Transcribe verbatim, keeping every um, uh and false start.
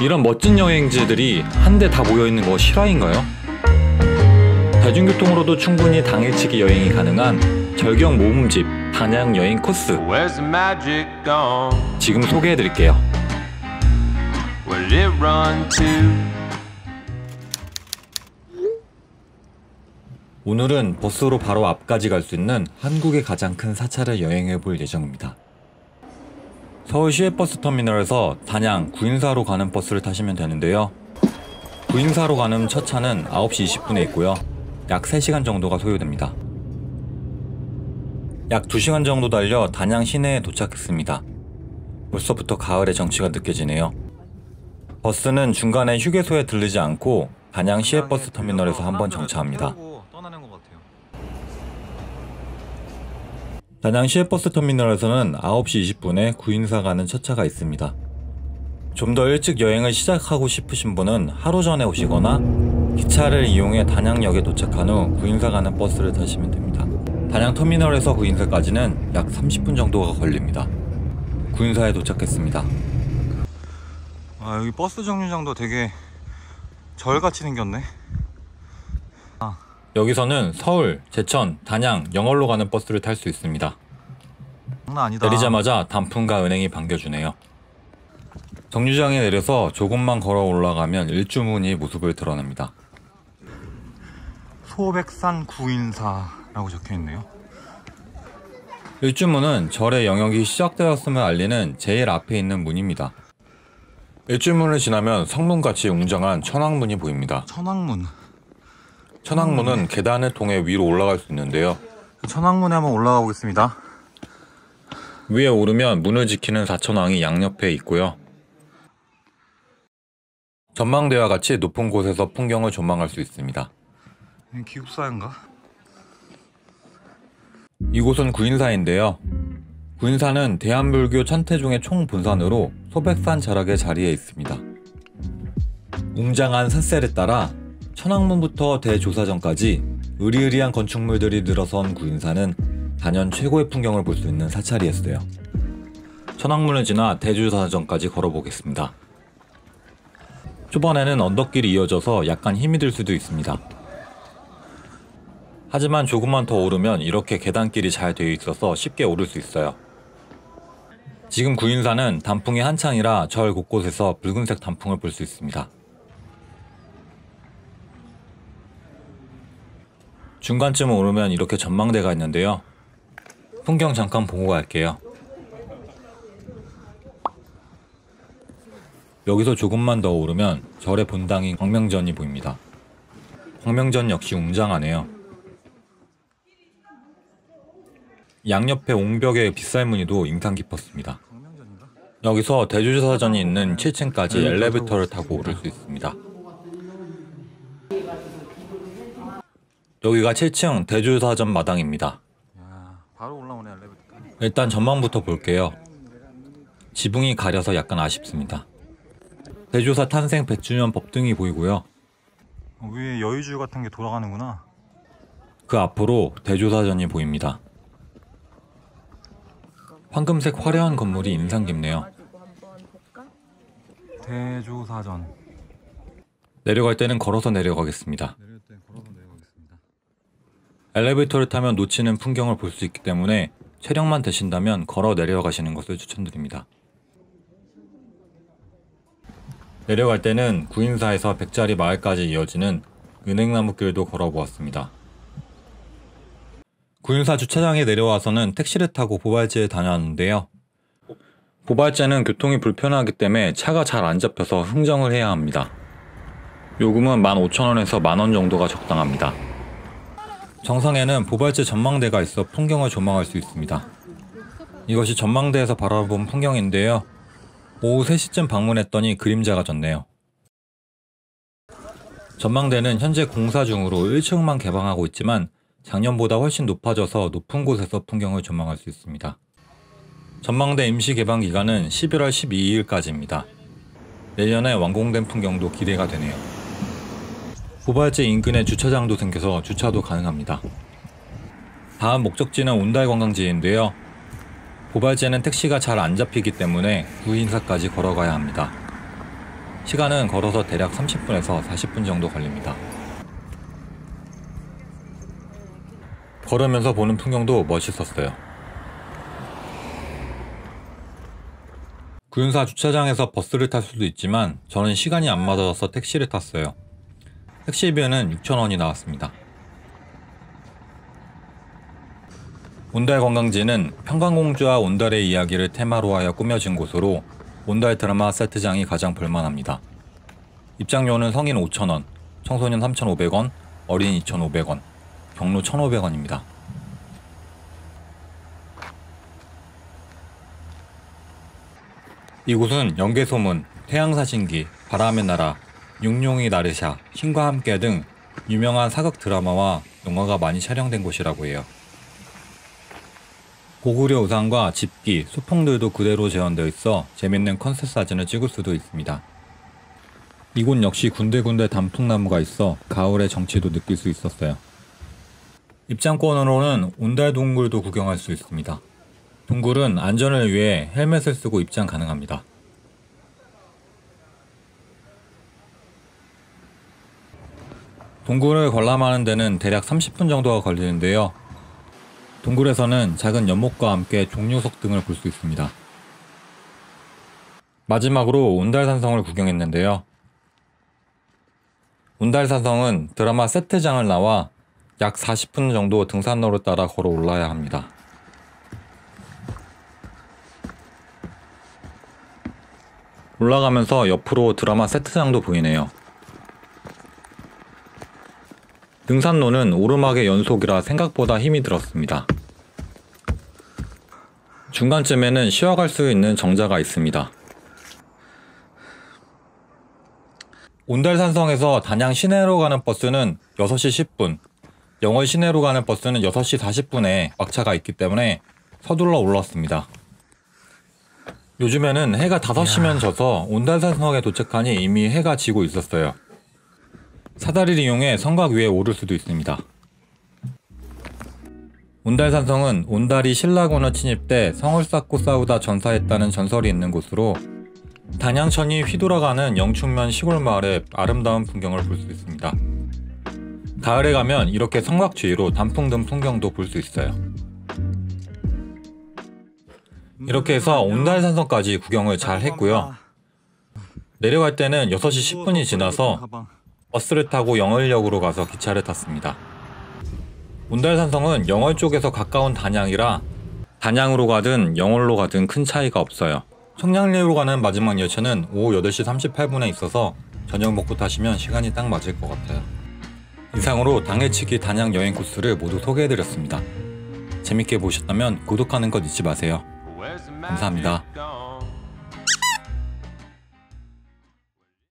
이런 멋진 여행지들이 한데 다 모여있는 거 실화인가요? 대중교통으로도 충분히 당일치기 여행이 가능한 절경 모음집 단양 여행 코스 지금 소개해드릴게요. 오늘은 버스로 바로 앞까지 갈 수 있는 한국의 가장 큰 사찰을 여행해 볼 예정입니다. 서울 시외버스 터미널에서 단양 구인사로 가는 버스를 타시면 되는데요. 구인사로 가는 첫 차는 아홉 시 이십 분에 있고요. 약 세 시간 정도가 소요됩니다. 약 두 시간 정도 달려 단양 시내에 도착했습니다. 벌써부터 가을의 정취가 느껴지네요. 버스는 중간에 휴게소에 들르지 않고 단양 시외버스 터미널에서 한번 정차합니다. 단양 시외버스 터미널에서는 아홉 시 이십 분에 구인사 가는 첫 차가 있습니다. 좀 더 일찍 여행을 시작하고 싶으신 분은 하루 전에 오시거나 기차를 이용해 단양역에 도착한 후 구인사 가는 버스를 타시면 됩니다. 단양 터미널에서 구인사까지는 약 삼십 분 정도가 걸립니다. 구인사에 도착했습니다. 아, 여기 버스 정류장도 되게 절같이 생겼네. 아. 여기서는 서울, 제천, 단양, 영월로 가는 버스를 탈 수 있습니다. 장난 아니다. 내리자마자 단풍과 은행이 반겨주네요. 정류장에 내려서 조금만 걸어 올라가면 일주문이 모습을 드러냅니다. 소백산 구인사라고 적혀있네요. 일주문은 절의 영역이 시작되었음을 알리는 제일 앞에 있는 문입니다. 일주문을 지나면 성문같이 웅장한 천왕문이 보입니다. 천왕문. 천왕문은 계단을 통해 위로 올라갈 수 있는데요. 천왕문에 한번 올라가 보겠습니다. 위에 오르면 문을 지키는 사천왕이 양옆에 있고요. 전망대와 같이 높은 곳에서 풍경을 조망할 수 있습니다. 기숙사인가? 이곳은 구인사인데요. 구인사는 대한불교 천태종의 총본산으로 소백산 자락의 자리에 있습니다. 웅장한 산셀에 따라 천왕문부터 대조사전까지 으리으리한 건축물들이 늘어선 구인사는 단연 최고의 풍경을 볼 수 있는 사찰이었어요. 천왕문을 지나 대조사전까지 걸어보겠습니다. 초반에는 언덕길이 이어져서 약간 힘이 들 수도 있습니다. 하지만 조금만 더 오르면 이렇게 계단길이 잘 되어 있어서 쉽게 오를 수 있어요. 지금 구인사는 단풍이 한창이라 절 곳곳에서 붉은색 단풍을 볼 수 있습니다. 중간쯤 오르면 이렇게 전망대가 있는데요. 풍경 잠깐 보고 갈게요. 여기서 조금만 더 오르면 절의 본당인 광명전이 보입니다. 광명전 역시 웅장하네요. 양옆에 옹벽의 빗살무늬도 인상 깊었습니다. 여기서 대조사전이 있는 칠 층까지 엘리베이터를 타고 오를 수 있습니다. 여기가 칠 층 대조사전 마당입니다. 일단 전망부터 볼게요. 지붕이 가려서 약간 아쉽습니다. 대조사 탄생 백 주년 법등이 보이고요. 위에 여의주 같은 게 돌아가는구나. 그 앞으로 대조사전이 보입니다. 황금색 화려한 건물이 인상 깊네요. 대조사전. 내려갈 때는 걸어서 내려가겠습니다. 엘리베이터를 타면 놓치는 풍경을 볼 수 있기 때문에 체력만 되신다면 걸어 내려가시는 것을 추천드립니다. 내려갈 때는 구인사에서 백자리 마을까지 이어지는 은행나무길도 걸어보았습니다. 구인사 주차장에 내려와서는 택시를 타고 보발제에 다녀왔는데요. 보발제는 교통이 불편하기 때문에 차가 잘 안 잡혀서 흥정을 해야 합니다. 요금은 만 오천 원에서 만 원 정도가 적당합니다. 정상에는 보발제 전망대가 있어 풍경을 조망할 수 있습니다. 이것이 전망대에서 바라본 풍경인데요. 오후 세 시쯤 방문했더니 그림자가 졌네요. 전망대는 현재 공사 중으로 일 층만 개방하고 있지만 작년보다 훨씬 높아져서 높은 곳에서 풍경을 조망할 수 있습니다. 전망대 임시 개방 기간은 십일월 십이일까지입니다. 내년에 완공된 풍경도 기대가 되네요. 보발제 인근에 주차장도 생겨서 주차도 가능합니다. 다음 목적지는 온달관광지인데요. 보발제는 택시가 잘 안 잡히기 때문에 구인사까지 걸어가야 합니다. 시간은 걸어서 대략 삼십 분에서 사십 분 정도 걸립니다. 걸으면서 보는 풍경도 멋있었어요. 구윤사 주차장에서 버스를 탈 수도 있지만 저는 시간이 안 맞아서 택시를 탔어요. 택시비는 육천 원이 나왔습니다. 온달 관광지는 평강공주와 온달의 이야기를 테마로 하여 꾸며진 곳으로 온달 드라마 세트장이 가장 볼만합니다. 입장료는 성인 오천 원, 청소년 삼천오백 원, 어린 이천오백 원, 경로 천오백 원입니다. 이곳은 연개소문, 태양사신기, 바람의 나라, 육룡이 나르샤, 신과 함께 등 유명한 사극 드라마와 영화가 많이 촬영된 곳이라고 해요. 고구려 의상과 집기, 소품들도 그대로 재현되어 있어 재밌는 컨셉 사진을 찍을 수도 있습니다. 이곳 역시 군데군데 단풍나무가 있어 가을의 정취도 느낄 수 있었어요. 입장권으로는 온달 동굴도 구경할 수 있습니다. 동굴은 안전을 위해 헬멧을 쓰고 입장 가능합니다. 동굴을 관람하는 데는 대략 삼십 분 정도가 걸리는데요. 동굴에서는 작은 연못과 함께 종료석 등을 볼 수 있습니다. 마지막으로 온달산성을 구경했는데요. 온달산성은 드라마 세트장을 나와 약 사십 분 정도 등산로를 따라 걸어 올라야 합니다. 올라가면서 옆으로 드라마 세트장도 보이네요. 등산로는 오르막의 연속이라 생각보다 힘이 들었습니다. 중간쯤에는 쉬어갈 수 있는 정자가 있습니다. 온달산성에서 단양 시내로 가는 버스는 여섯 시 십 분, 영월 시내로 가는 버스는 여섯 시 사십 분에 막차가 있기 때문에 서둘러 올랐습니다. 요즘에는 해가 다섯 시면 져서 온달산성에 도착하니 이미 해가 지고 있었어요. 사다리를 이용해 성곽 위에 오를 수도 있습니다. 온달산성은 온달이 신라군을 침입 때 성을 쌓고 싸우다 전사했다는 전설이 있는 곳으로 단양천이 휘돌아가는 영춘면 시골 마을의 아름다운 풍경을 볼 수 있습니다. 가을에 가면 이렇게 성곽 주위로 단풍 든 풍경도 볼 수 있어요. 이렇게 해서 온달산성까지 구경을 잘 했고요. 내려갈 때는 여섯 시 십 분이 지나서 버스를 타고 영월역으로 가서 기차를 탔습니다. 온달산성은 영월 쪽에서 가까운 단양이라 단양으로 가든 영월로 가든 큰 차이가 없어요. 청량리로 가는 마지막 열차는 오후 여덟 시 삼십팔 분에 있어서 저녁 먹고 타시면 시간이 딱 맞을 것 같아요. 이상으로 당일치기 단양 여행 코스를 모두 소개해드렸습니다. 재밌게 보셨다면 구독하는 것 잊지 마세요. 감사합니다.